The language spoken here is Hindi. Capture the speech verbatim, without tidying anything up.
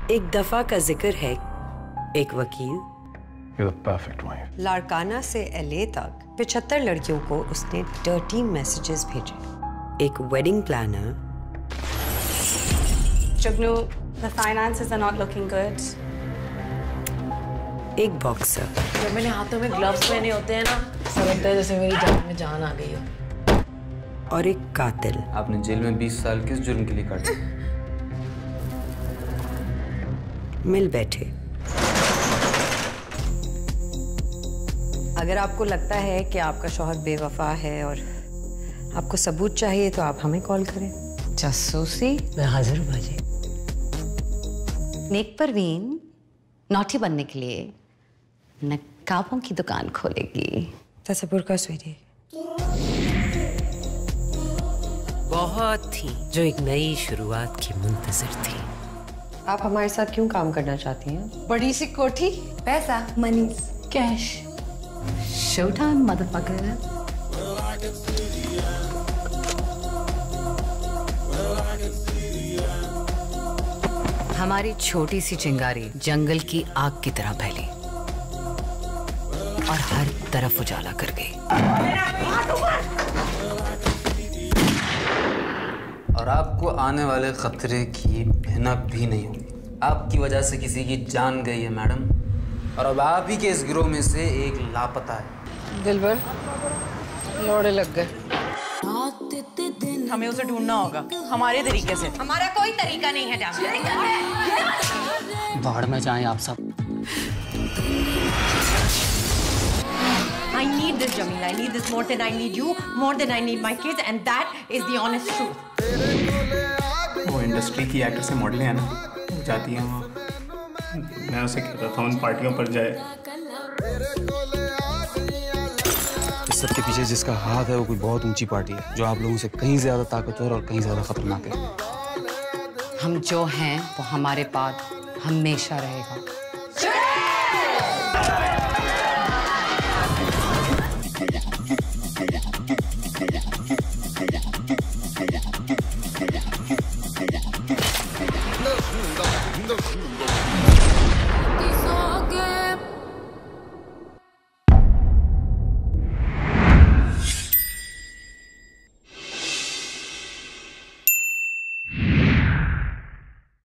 एक दफा का जिक्र है, एक वकील You're the perfect wife. Larkana से एलए तक पचहत्तर लड़कियों को उसने डर्टी मैसेजेस भेजे। एक wedding planner, Jugnu, the finances are not looking good. एक बॉक्सर, जब मैंने हाथों में ग्लव्स पहने होते हैं ना, ऐसा लगता है जैसे मेरी जान में जान आ गई हो। और एक कातिल। आपने जेल में बीस साल किस जुर्म के लिए काटे? मिल बैठे। अगर आपको लगता है कि आपका शौहर बेवफा है और आपको सबूत चाहिए तो आप हमें कॉल करें। जासूसी मैं हाजिर हूँ बाजी। नेक परवीन नौटी बनने के लिए नकाबों की दुकान खोलेगी। तसब्बुर का स्वीटी। बहुत थी जो एक नई शुरुआत की मुंतजर थी। आप हमारे साथ क्यों काम करना चाहती हैं? बड़ी सी कोठी, पैसा, मनी, कैश। Showtime motherfucker. हमारी छोटी सी चिंगारी जंगल की आग की तरह फैली और हर तरफ उजाला कर गई। और आपको आने वाले खतरे की भनक भी नहीं होगी। आपकी वजह से किसी की जान गई है मैडम, और अब आप ही के इस गिरोह में से एक लापता है। दिलबर, लोड़े लग गए। हमें उसे ढूंढना होगा हमारे तरीके से। हमारा कोई तरीका नहीं है जाने। बाढ़ में जाएं आप सब। I need this, Jamila. I need this more than I need you, more than I need my kids, and that is the honest truth. वो इंडस्ट्री की एक्टर से मॉडल है ना, वो जाती है वहाँ। मैं उसे कहता था उन पार्टियों पर जाए। इस सब के पीछे जिसका हाथ है वो कोई बहुत ऊंची पार्टी है, जो आप लोगों से कहीं ज्यादा ताकतवर और कहीं ज्यादा खतरनाक है। हम जो हैं वो हमारे पास हमेशा रहेगा।